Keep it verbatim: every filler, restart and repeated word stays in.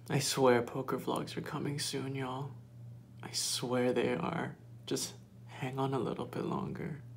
I swear poker vlogs are coming soon, y'all. I swear they are. Just hang on a little bit longer.